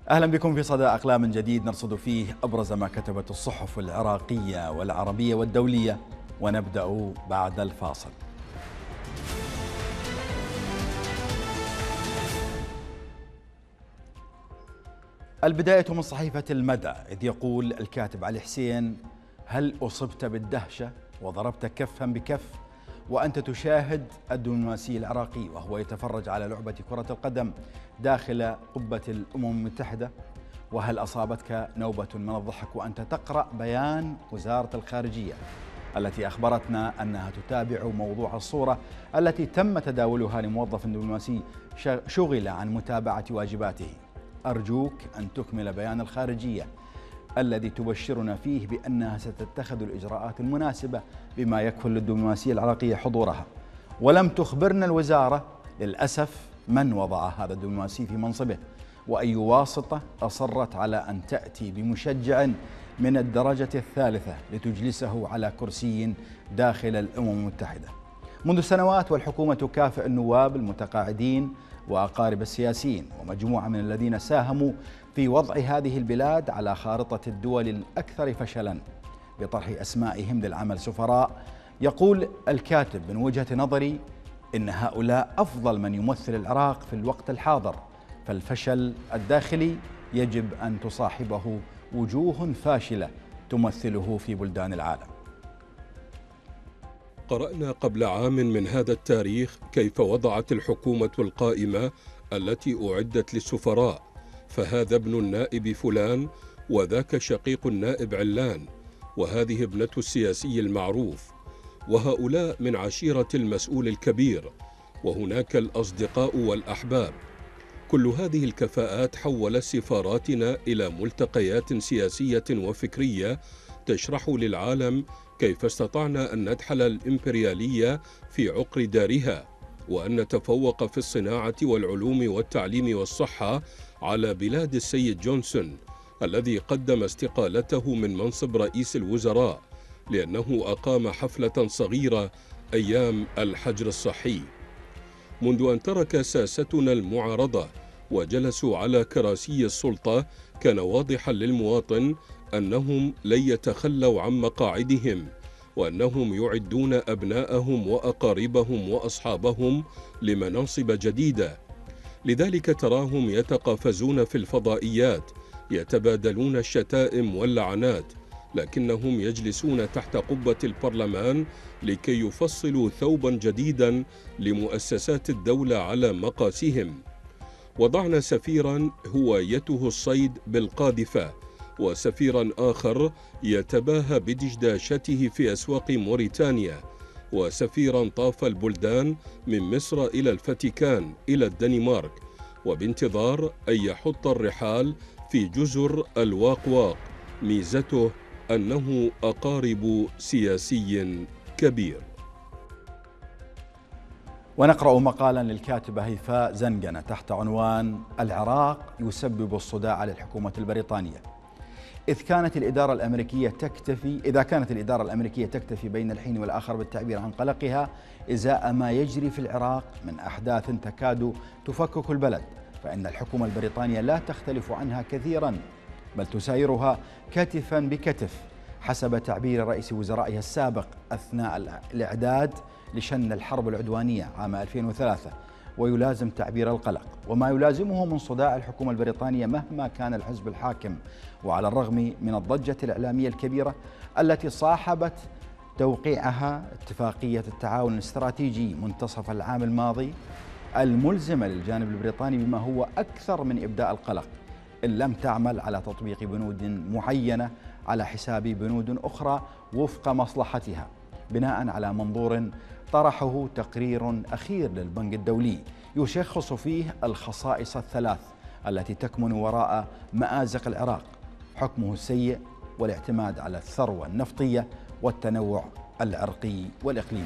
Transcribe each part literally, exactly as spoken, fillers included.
أهلا بكم في صدى أقلام جديد نرصد فيه أبرز ما كتبت الصحف العراقية والعربية والدولية، ونبدأ بعد الفاصل. البداية من صحيفة المدى، إذ يقول الكاتب علي حسين: هل أصبت بالدهشة وضربت كفا بكف وأنت تشاهد الدبلوماسي العراقي وهو يتفرج على لعبة كرة القدم داخل قبة الأمم المتحدة؟ وهل أصابتك نوبة من الضحك وأنت تقرأ بيان وزارة الخارجية التي أخبرتنا أنها تتابع موضوع الصورة التي تم تداولها لموظف دبلوماسي شغل عن متابعة واجباته؟ أرجوك أن تكمل بيان الخارجية الذي تبشرنا فيه بأنها ستتخذ الإجراءات المناسبة بما يكفل للدبلوماسية العراقية حضورها. ولم تخبرنا الوزارة للأسف من وضع هذا الدبلوماسي في منصبه، وأي واسطة أصرت على أن تأتي بمشجع من الدرجة الثالثة لتجلسه على كرسي داخل الأمم المتحدة. منذ سنوات والحكومة تكافئ النواب المتقاعدين وأقارب السياسيين ومجموعة من الذين ساهموا في وضع هذه البلاد على خارطة الدول الأكثر فشلا بطرح أسمائهم للعمل سفراء. يقول الكاتب: من وجهة نظري إن هؤلاء أفضل من يمثل العراق في الوقت الحاضر، فالفشل الداخلي يجب أن تصاحبه وجوه فاشلة تمثله في بلدان العالم. قرأنا قبل عام من هذا التاريخ كيف وضعت الحكومة القائمة التي أعدت للسفراء، فهذا ابن النائب فلان وذاك شقيق النائب علان وهذه ابنة السياسي المعروف، وهؤلاء من عشيرة المسؤول الكبير، وهناك الأصدقاء والأحباب. كل هذه الكفاءات حولت سفاراتنا إلى ملتقيات سياسية وفكرية تشرح للعالم كيف استطعنا أن ندحل الإمبريالية في عقر دارها، وأن نتفوق في الصناعة والعلوم والتعليم والصحة على بلاد السيد جونسون الذي قدم استقالته من منصب رئيس الوزراء لأنه أقام حفلة صغيرة أيام الحجر الصحي. منذ أن ترك ساستنا المعارضة وجلسوا على كراسي السلطة كان واضحا للمواطن أنهم لن يتخلوا عن مقاعدهم، وأنهم يعدون أبناءهم وأقاربهم وأصحابهم لمناصب جديدة. لذلك تراهم يتقافزون في الفضائيات يتبادلون الشتائم واللعنات، لكنهم يجلسون تحت قبة البرلمان لكي يفصلوا ثوبا جديدا لمؤسسات الدولة على مقاسهم. وضعنا سفيرا هوايته الصيد بالقاذفة، وسفيرا آخر يتباهى بدشداشته في أسواق موريتانيا، وسفيرا طاف البلدان من مصر إلى الفاتيكان إلى الدنمارك، وبانتظار أن يحط الرحال في جزر الواقواق. ميزته أنه أقارب سياسي كبير. ونقرأ مقالا للكاتبة هيفاء زنقنة تحت عنوان: العراق يسبب الصداع للحكومة البريطانية. إذ كانت الإدارة الأمريكية تكتفي إذا كانت الإدارة الأمريكية تكتفي بين الحين والآخر بالتعبير عن قلقها إزاء ما يجري في العراق من أحداث تكاد تفكك البلد، فإن الحكومة البريطانية لا تختلف عنها كثيرا، بل تسايرها كتفا بكتف حسب تعبير رئيس وزرائها السابق أثناء الإعداد لشن الحرب العدوانية عام ألفين وثلاثة. ويلازم تعبير القلق وما يلازمه من صداع الحكومة البريطانية مهما كان الحزب الحاكم، وعلى الرغم من الضجة الإعلامية الكبيرة التي صاحبت توقيعها اتفاقية التعاون الاستراتيجي منتصف العام الماضي الملزمة للجانب البريطاني بما هو أكثر من إبداء القلق، إن لم تعمل على تطبيق بنود معينة على حساب بنود أخرى وفق مصلحتها، بناء على منظور طرحه تقرير أخير للبنك الدولي يشخص فيه الخصائص الثلاث التي تكمن وراء مآزق العراق: حكمه السيء، والاعتماد على الثروة النفطية، والتنوع العرقي والإقليمي.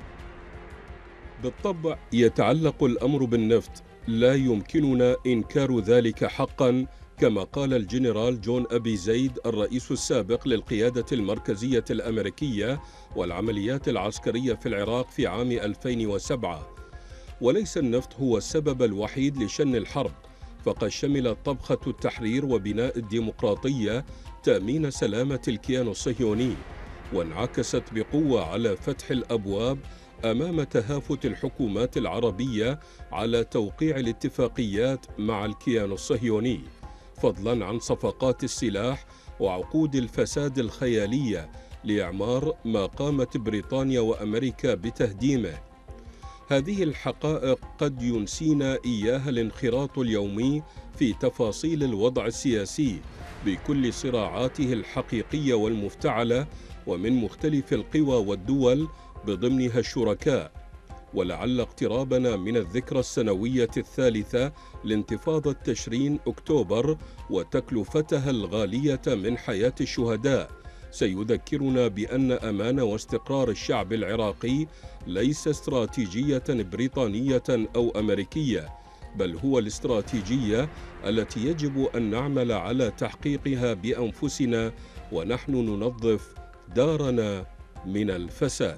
بالطبع يتعلق الأمر بالنفط، لا يمكننا إنكار ذلك حقا، كما قال الجنرال جون أبي زيد الرئيس السابق للقيادة المركزية الأمريكية والعمليات العسكرية في العراق في عام ألفين وسبعة. وليس النفط هو السبب الوحيد لشن الحرب، فقد شملت طبخة التحرير وبناء الديمقراطية تأمين سلامة الكيان الصهيوني، وانعكست بقوة على فتح الأبواب أمام تهافت الحكومات العربية على توقيع الاتفاقيات مع الكيان الصهيوني، فضلاً عن صفقات السلاح وعقود الفساد الخيالية لإعمار ما قامت بريطانيا وأمريكا بتهديمه. هذه الحقائق قد ينسينا إياها الانخراط اليومي في تفاصيل الوضع السياسي بكل صراعاته الحقيقية والمفتعلة ومن مختلف القوى والدول بضمنها الشركاء، ولعل اقترابنا من الذكرى السنوية الثالثة لانتفاضة تشرين أكتوبر وتكلفتها الغالية من حياة الشهداء سيذكرنا بأن أمان واستقرار الشعب العراقي ليس استراتيجية بريطانية أو أمريكية، بل هو الاستراتيجية التي يجب أن نعمل على تحقيقها بأنفسنا ونحن ننظف دارنا من الفساد.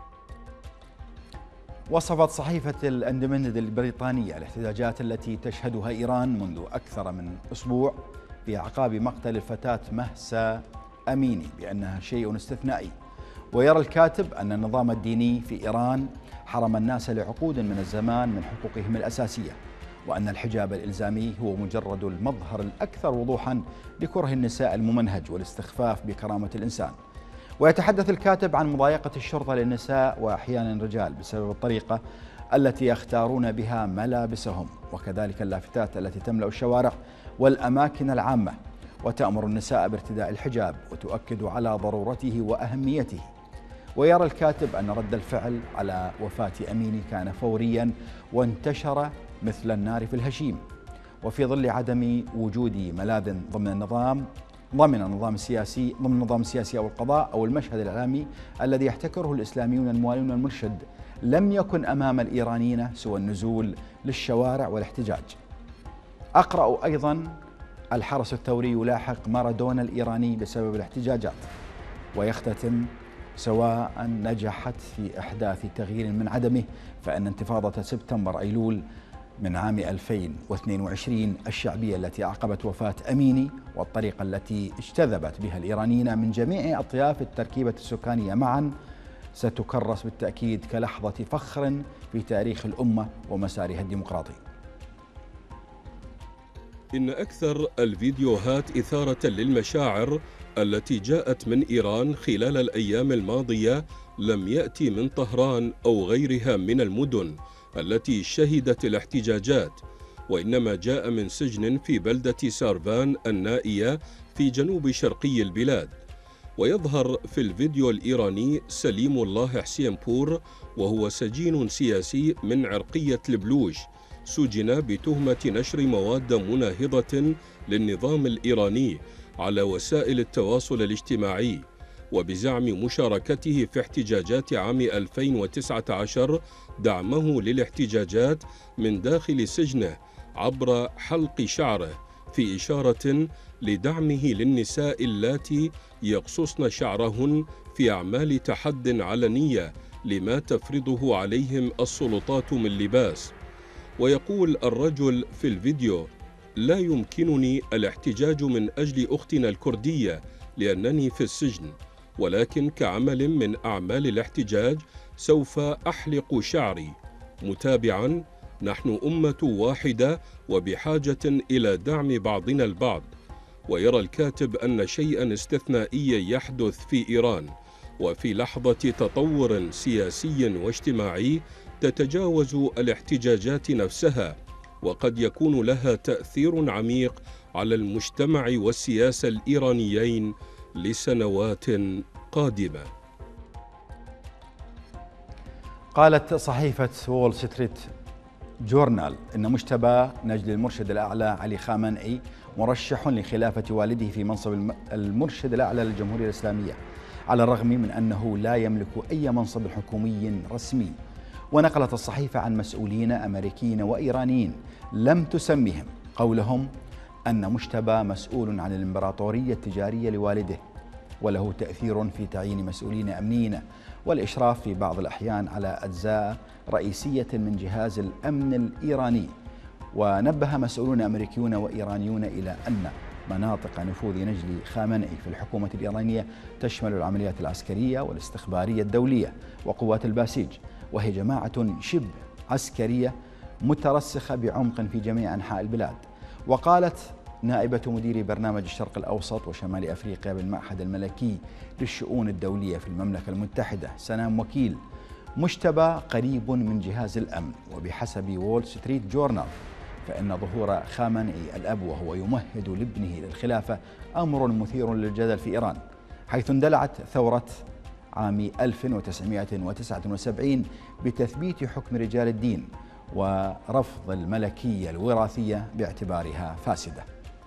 وصفت صحيفة الاندبندنت البريطانية الاحتجاجات التي تشهدها إيران منذ أكثر من أسبوع في أعقاب مقتل الفتاة مهسا أميني بأنها شيء استثنائي. ويرى الكاتب أن النظام الديني في إيران حرم الناس لعقود من الزمان من حقوقهم الأساسية، وأن الحجاب الإلزامي هو مجرد المظهر الأكثر وضوحا لكره النساء الممنهج والاستخفاف بكرامة الإنسان. ويتحدث الكاتب عن مضايقة الشرطة للنساء وأحيانا الرجال بسبب الطريقة التي يختارون بها ملابسهم، وكذلك اللافتات التي تملأ الشوارع والأماكن العامة وتأمر النساء بارتداء الحجاب وتؤكد على ضرورته وأهميته. ويرى الكاتب أن رد الفعل على وفاة أميني كان فوريا وانتشر مثل النار في الهشيم، وفي ظل عدم وجود ملاذ ضمن النظام ضمن النظام السياسي ضمن النظام السياسي أو القضاء أو المشهد الإعلامي الذي يحتكره الإسلاميون الموالون المرشد، لم يكن أمام الإيرانيين سوى النزول للشوارع والاحتجاج. أقرأ أيضا الحرس الثوري يلاحق مارادونا الإيراني بسبب الاحتجاجات، ويختتم سواء نجحت في إحداث تغيير من عدمه فإن انتفاضة سبتمبر أيلول من عام ألفين واثنين وعشرين الشعبية التي أعقبت وفاة أميني والطريقة التي اجتذبت بها الإيرانيين من جميع أطياف التركيبة السكانية معا ستكرس بالتأكيد كلحظة فخر في تاريخ الأمة ومسارها الديمقراطي. إن أكثر الفيديوهات إثارة للمشاعر التي جاءت من إيران خلال الأيام الماضية لم يأتي من طهران أو غيرها من المدن التي شهدت الاحتجاجات، وإنما جاء من سجن في بلدة ساربان النائية في جنوب شرقي البلاد. ويظهر في الفيديو الإيراني سليم الله حسين بور وهو سجين سياسي من عرقية البلوش، سجن بتهمة نشر مواد مناهضة للنظام الإيراني على وسائل التواصل الاجتماعي، وبزعم مشاركته في احتجاجات عام ألفين وتسعة عشر دعمه للاحتجاجات من داخل سجنه عبر حلق شعره في إشارة لدعمه للنساء اللاتي يقصصن شعرهن في أعمال تحد علنية لما تفرضه عليهم السلطات من لباس. ويقول الرجل في الفيديو: لا يمكنني الاحتجاج من أجل أختنا الكردية لأنني في السجن، ولكن كعمل من أعمال الاحتجاج سوف أحلق شعري. متابعا: نحن أمة واحدة وبحاجة إلى دعم بعضنا البعض. ويرى الكاتب أن شيئا استثنائيا يحدث في إيران، وفي لحظة تطور سياسي واجتماعي تتجاوز الاحتجاجات نفسها، وقد يكون لها تأثير عميق على المجتمع والسياسة الإيرانيين لسنوات قادمة. قالت صحيفة وول ستريت جورنال إن مجتبى نجل المرشد الأعلى علي خامنئي مرشح لخلافة والده في منصب المرشد الأعلى للجمهورية الإسلامية، على الرغم من أنه لا يملك أي منصب حكومي رسمي. ونقلت الصحيفة عن مسؤولين أمريكيين وإيرانيين لم تسمهم قولهم أن مجتبى مسؤول عن الإمبراطورية التجارية لوالده، وله تأثير في تعيين مسؤولين أمنيين والإشراف في بعض الأحيان على أجزاء رئيسية من جهاز الأمن الإيراني. ونبه مسؤولون أمريكيون وإيرانيون إلى أن مناطق نفوذ نجل خامنئي في الحكومة الإيرانية تشمل العمليات العسكرية والاستخبارية الدولية وقوات الباسيج، وهي جماعة شبه عسكرية مترسخة بعمق في جميع أنحاء البلاد. وقالت نائبة مدير برنامج الشرق الأوسط وشمال أفريقيا بالمعهد الملكي للشؤون الدولية في المملكة المتحدة سنام وكيل مجتبى قريب من جهاز الأمن، وبحسب وول ستريت جورنال فإن ظهور خامنئي الأب وهو يمهد لابنه للخلافة أمر مثير للجدل في إيران، حيث اندلعت ثورة عام ألف وتسعمائة وتسعة وسبعين بتثبيت حكم رجال الدين ورفض الملكية الوراثية باعتبارها فاسدة.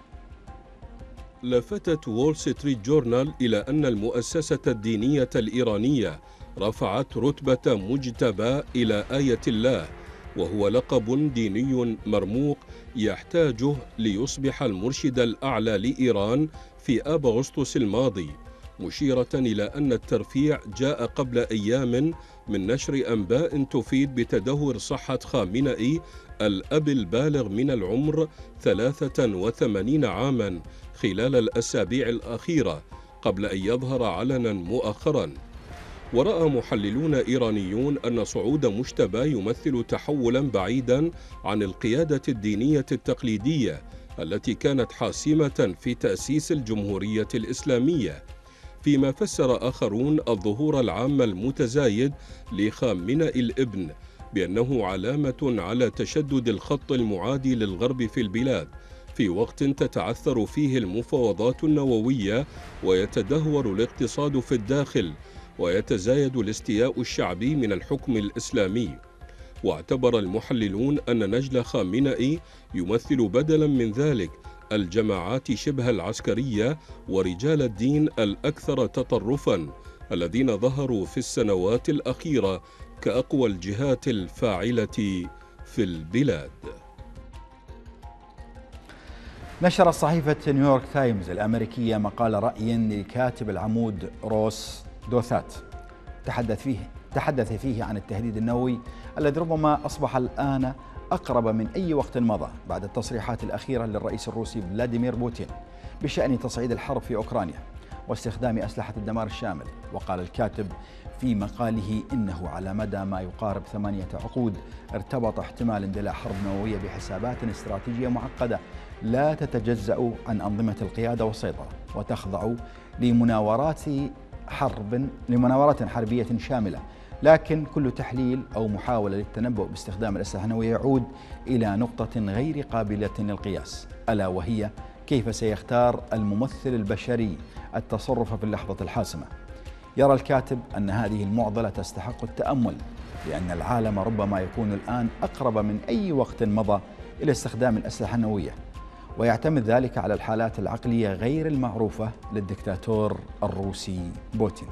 لفتت وول ستريت جورنال إلى أن المؤسسة الدينية الإيرانية رفعت رتبة مجتبى إلى آية الله، وهو لقب ديني مرموق يحتاجه ليصبح المرشد الأعلى لإيران في آب أغسطس الماضي، مشيرة إلى أن الترفيع جاء قبل أيام من نشر أنباء تفيد بتدهور صحة خامنئي الأب البالغ من العمر ثلاثة وثمانين عاما خلال الأسابيع الأخيرة قبل أن يظهر علنا مؤخرا. ورأى محللون إيرانيون أن صعود مجتبى يمثل تحولا بعيدا عن القيادة الدينية التقليدية التي كانت حاسمة في تأسيس الجمهورية الإسلامية، فيما فسر آخرون الظهور العام المتزايد لخامنئي الابن بأنه علامة على تشدد الخط المعادي للغرب في البلاد في وقت تتعثر فيه المفاوضات النووية ويتدهور الاقتصاد في الداخل ويتزايد الاستياء الشعبي من الحكم الإسلامي. واعتبر المحللون أن نجل خامنئي يمثل بدلا من ذلك الجماعات شبه العسكرية ورجال الدين الأكثر تطرفا الذين ظهروا في السنوات الأخيرة كأقوى الجهات الفاعلة في البلاد. نشرت صحيفة نيويورك تايمز الأمريكية مقال رأي لكاتب العمود روس دوثات تحدث فيه تحدث فيه عن التهديد النووي الذي ربما أصبح الآن أقرب من أي وقت مضى بعد التصريحات الأخيرة للرئيس الروسي فلاديمير بوتين بشأن تصعيد الحرب في أوكرانيا واستخدام أسلحة الدمار الشامل. وقال الكاتب في مقاله إنه على مدى ما يقارب ثمانية عقود ارتبط احتمال اندلاع حرب نووية بحسابات استراتيجية معقدة لا تتجزأ عن أنظمة القيادة والسيطرة وتخضع لمناورات حرب لمناورات حربية شاملة، لكن كل تحليل أو محاولة للتنبؤ باستخدام الأسلحة النووية يعود إلى نقطة غير قابلة للقياس، ألا وهي كيف سيختار الممثل البشري التصرف في اللحظة الحاسمة. يرى الكاتب أن هذه المعضلة تستحق التأمل، لأن العالم ربما يكون الآن أقرب من أي وقت مضى إلى استخدام الأسلحة النووية، ويعتمد ذلك على الحالات العقلية غير المعروفة للدكتاتور الروسي بوتين.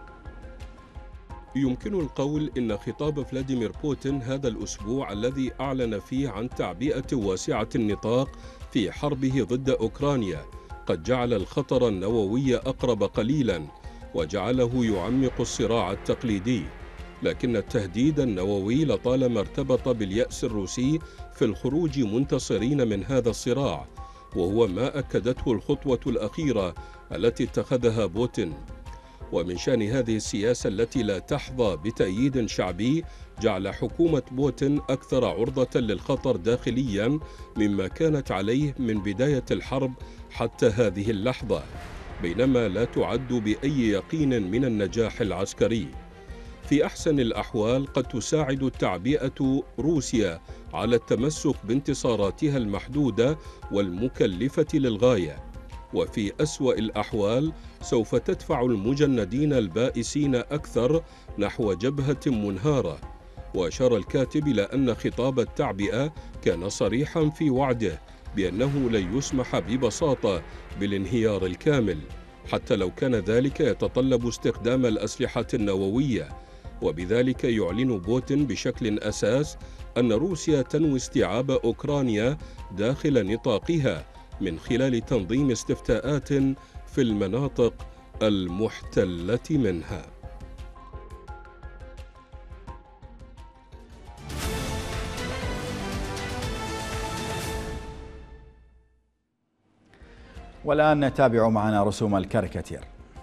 يمكن القول إن خطاب فلاديمير بوتين هذا الأسبوع الذي أعلن فيه عن تعبئة واسعة النطاق في حربه ضد أوكرانيا قد جعل الخطر النووي أقرب قليلا وجعله يعمق الصراع التقليدي، لكن التهديد النووي لطالما ارتبط باليأس الروسي في الخروج منتصرين من هذا الصراع، وهو ما أكدته الخطوة الأخيرة التي اتخذها بوتين. ومن شأن هذه السياسة التي لا تحظى بتأييد شعبي جعل حكومة بوتين أكثر عرضة للخطر داخليا مما كانت عليه من بداية الحرب حتى هذه اللحظة، بينما لا تعد بأي يقين من النجاح العسكري. في أحسن الأحوال قد تساعد التعبئة روسيا على التمسك بانتصاراتها المحدودة والمكلفة للغاية، وفي أسوأ الأحوال سوف تدفع المجندين البائسين أكثر نحو جبهة منهارة. وأشار الكاتب إلى أن خطاب التعبئة كان صريحا في وعده بأنه لن يسمح ببساطة بالانهيار الكامل، حتى لو كان ذلك يتطلب استخدام الأسلحة النووية، وبذلك يعلن بوتين بشكل أساس أن روسيا تنوي استيعاب أوكرانيا داخل نطاقها من خلال تنظيم استفتاءات في المناطق المحتلة منها. والآن تابعوا معنا رسوم الكاريكاتير.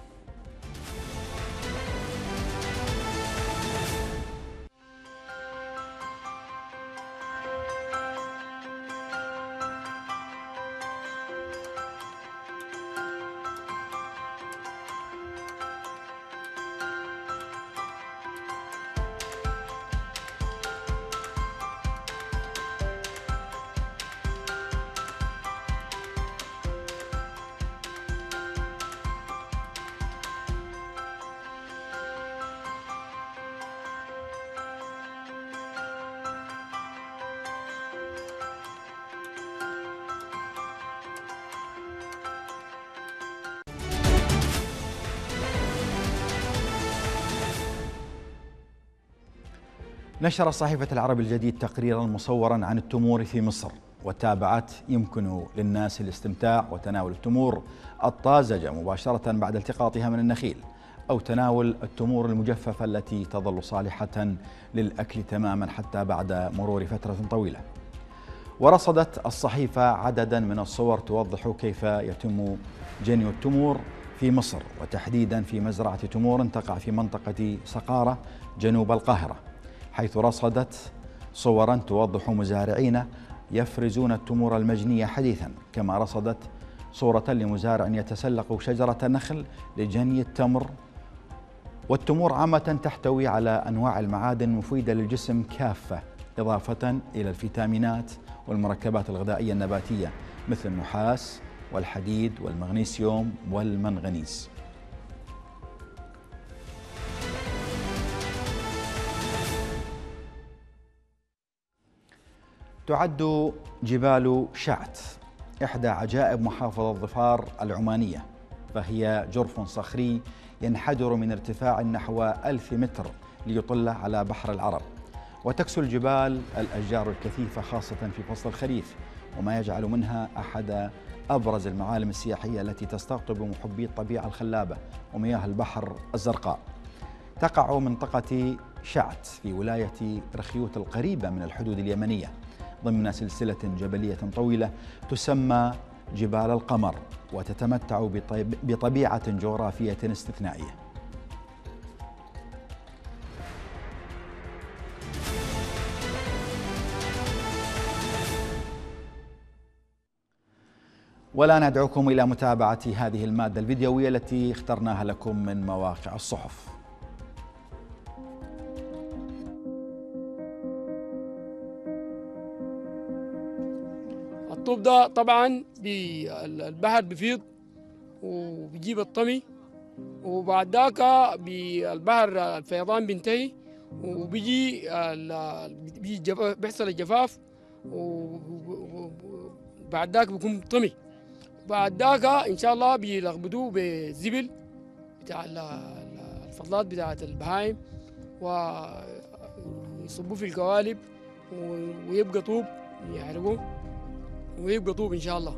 نشرت صحيفة العرب الجديد تقريرا مصورا عن التمور في مصر، وتابعت يمكن للناس الاستمتاع وتناول التمور الطازجة مباشرة بعد التقاطها من النخيل، أو تناول التمور المجففة التي تظل صالحة للأكل تماما حتى بعد مرور فترة طويلة. ورصدت الصحيفة عددا من الصور توضح كيف يتم جني التمور في مصر، وتحديدا في مزرعة تمور تقع في منطقة سقارة جنوب القاهرة، حيث رصدت صورا توضح مزارعين يفرزون التمور المجنية حديثا، كما رصدت صورة لمزارع يتسلق شجرة نخل لجني التمر. والتمور عامة تحتوي على أنواع المعادن المفيدة للجسم كافة، إضافة إلى الفيتامينات والمركبات الغذائية النباتية مثل النحاس والحديد والمغنيسيوم والمنغنيز. تعد جبال شعت إحدى عجائب محافظة ظفار العمانية، فهي جرف صخري ينحدر من ارتفاع نحو ألف متر ليطل على بحر العرب، وتكسو الجبال الأشجار الكثيفة خاصة في فصل الخريف، وما يجعل منها أحد أبرز المعالم السياحية التي تستقطب محبي الطبيعة الخلابة ومياه البحر الزرقاء. تقع منطقة شعت في ولاية رخيوت القريبة من الحدود اليمنية ضمن سلسلة جبلية طويلة تسمى جبال القمر، وتتمتع بطبيعة جغرافية استثنائية. ولا ندعوكم إلى متابعة هذه المادة الفيديوية التي اخترناها لكم من مواقع الصحف. الطوب ده طبعا البحر بيفيض وبيجيب الطمي، وبعد ذاك البحر الفيضان بينتهي وبيجي بيجي بيحصل الجفاف، وبعد ذاك بيكون طمي. بعد ذاك ان شاء الله بيلخبطوه بالزبل بتاع الفضلات بتاعت البهايم ويصبوه في القوالب ويبقى طوب يحرقوه ويبقى طوب ان شاء الله.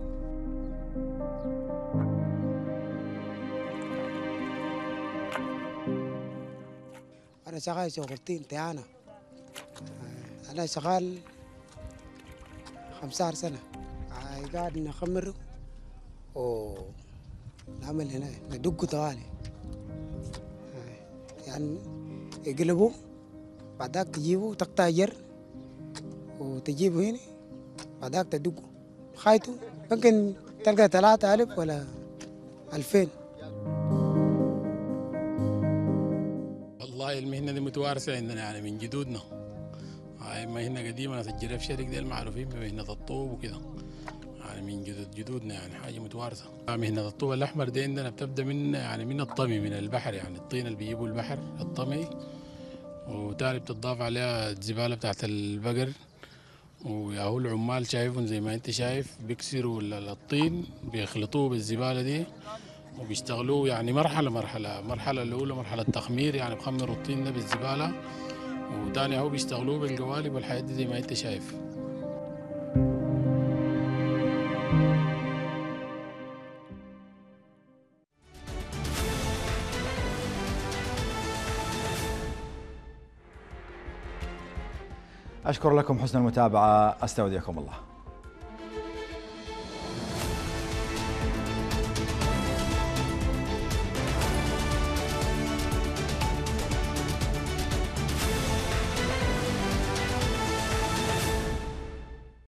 انا شغال شغلتين تيانا، انا شغال خمسة سنة قاعد نخمر ونعمل هنا ندق طوالي، يعني يقلبوا بعدك تجيبوا تقطع جر وتجيبوا هنا بعدك تدقوا خايتوا ممكن تلقى ثلاثة ألف ولا ألفين. والله المهنة دي متوارثة عندنا يعني من جدودنا، هاي مهنة قديمة. ناس الجرف شرق ديل معروفين بمهنة الطوب وكده، يعني من جدود جدودنا، يعني حاجة متوارثة. مهنة الطوب الأحمر دي عندنا بتبدأ من يعني من الطمي من البحر، يعني الطين اللي بيجيبوا البحر الطمي، وتاني بتضاف عليها الزبالة بتاعت البقر، وياهو العمال شايفهم زي ما انت شايف بيكسروا الطين بيخلطوه بالزبالة دي وبيشتغلوه يعني مرحلة مرحلة. المرحلة الأولى مرحلة تخمير، يعني بخمروا الطين ده بالزبالة، وتاني اهو بيشتغلوه بالقوالب والحاجات دي زي ما انت شايف. أشكر لكم حسن المتابعة، أستودعكم الله.